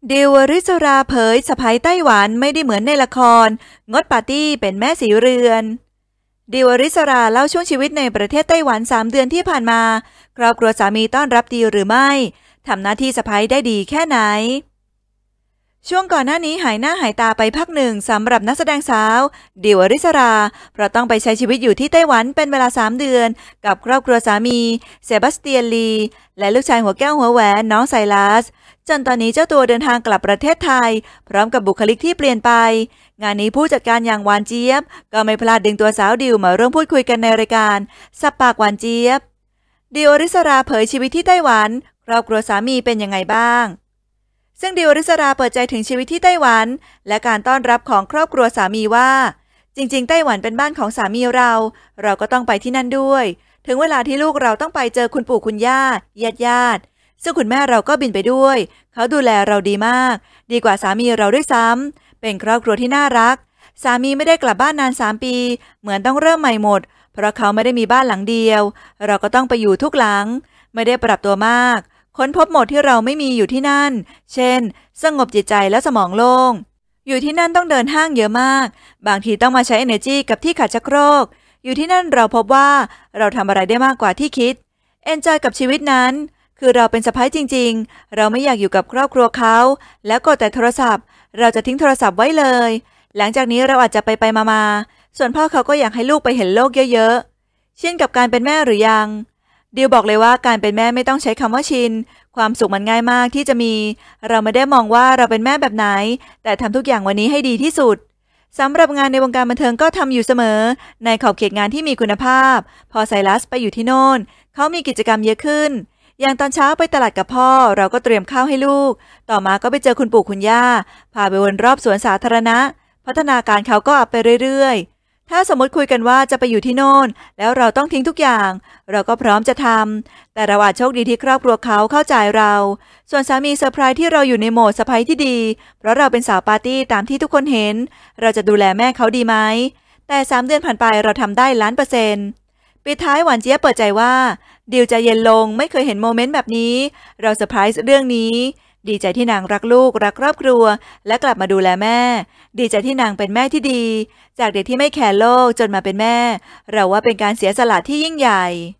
ดิวอริศราเผยสะใภ้ไต้หวันไม่ได้เหมือนในละครงดปาร์ตี้เป็นแม่สีเรือนดิวอริศราเล่าช่วงชีวิตในประเทศไต้หวัน3 เดือนที่ผ่านมาครอบครัวสามีต้อนรับดีหรือไม่ทำหน้าที่สะใภ้ได้ดีแค่ไหนช่วงก่อนหน้านี้หายหน้าหายตาไปพักหนึ่งสำหรับนักแสดงสาวดิวอริศราเพราะต้องไปใช้ชีวิตอยู่ที่ไต้หวันเป็นเวลา3 เดือนกับครอบครัวสามีเซบาสเตียนลีและลูกชายหัวแก้วหัวแหวนน้องไซลัสจนตอนนี้เจ้าตัวเดินทางกลับประเทศไทยพร้อมกับบุคลิกที่เปลี่ยนไปงานนี้ผู้จัดการอย่างหวานเจี๊ยบก็ไม่พลาดดึงตัวสาวดิวมาร่วมพูดคุยกันในรายการสับปากหวานเจี๊ยบดิวอริศราเผยชีวิตที่ไต้หวันครอบครัวสามีเป็นยังไงบ้างซึ่งดิวอริศราเปิดใจถึงชีวิตที่ไต้หวันและการต้อนรับของครอบครัวสามีว่าจริงๆไต้หวันเป็นบ้านของสามีเราก็ต้องไปที่นั่นด้วยถึงเวลาที่ลูกเราต้องไปเจอคุณปู่คุณย่าญาติซึ่งคุณแม่เราก็บินไปด้วยเขาดูแลเราดีมากดีกว่าสามีเราด้วยซ้ำเป็นครอบครัวที่น่ารักสามีไม่ได้กลับบ้านนาน3 ปีเหมือนต้องเริ่มใหม่หมดเพราะเขาไม่ได้มีบ้านหลังเดียวเราก็ต้องไปอยู่ทุกหลังไม่ได้ปรับตัวมากค้นพบหมดที่เราไม่มีอยู่ที่นั่นเช่นสงบจิตใจและสมองโล่งอยู่ที่นั่นต้องเดินห้างเยอะมากบางทีต้องมาใช้ energy กับที่ขัดชักโครกอยู่ที่นั่นเราพบว่าเราทำอะไรได้มากกว่าที่คิด enjoy กับชีวิตนั้นคือเราเป็นสะใภ้จริงๆเราไม่อยากอยู่กับครอบครัวเขาแล้วกดแต่โทรศัพท์เราจะทิ้งโทรศัพท์ไว้เลยหลังจากนี้เราอาจจะไปมาส่วนพ่อเขาก็อยากให้ลูกไปเห็นโลกเยอะๆชินกับการเป็นแม่หรือยังดิวบอกเลยว่าการเป็นแม่ไม่ต้องใช้คำว่าชินความสุขมันง่ายมากที่จะมีเราไม่ได้มองว่าเราเป็นแม่แบบไหนแต่ทำทุกอย่างวันนี้ให้ดีที่สุดสำหรับงานในวงการบันเทิงก็ทำอยู่เสมอในขอบเขตงานที่มีคุณภาพพอไซรัสไปอยู่ที่โน่นเขามีกิจกรรมเยอะขึ้นอย่างตอนเช้าไปตลาดกับพ่อเราก็เตรียมข้าวให้ลูกต่อมาก็ไปเจอคุณปู่คุณย่าพาไปวนรอบสวนสาธารณะพัฒนาการเขาก็อัพไปเรื่อยๆถ้าสมมติคุยกันว่าจะไปอยู่ที่โน่นแล้วเราต้องทิ้งทุกอย่างเราก็พร้อมจะทำแต่เราอาจโชคดีที่ครอบครัวเขาเข้าใจเราส่วนสามีเซอร์ไพรส์ที่เราอยู่ในโหมดสะใภ้ที่ดีเพราะเราเป็นสาวปาร์ตี้ตามที่ทุกคนเห็นเราจะดูแลแม่เขาดีไหมแต่3 เดือนผ่านไปเราทำได้1,000,000%ปิดท้ายหวานเจี๊ยบเปิดใจว่าดิวใจเย็นลงไม่เคยเห็นโมเมนต์แบบนี้เราเซอร์ไพรส์เรื่องนี้ดีใจที่นางรักลูกรักครอบครัวและกลับมาดูแลแม่ดีใจที่นางเป็นแม่ที่ดีจากเด็กที่ไม่แคร์โลกจนมาเป็นแม่เราว่าเป็นการเสียสละที่ยิ่งใหญ่